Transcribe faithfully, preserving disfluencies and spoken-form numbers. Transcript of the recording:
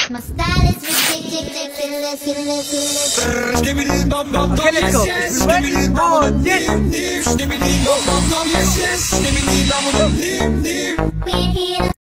My style is ridiculous, ridiculous, ridiculous. Let's go. We're here.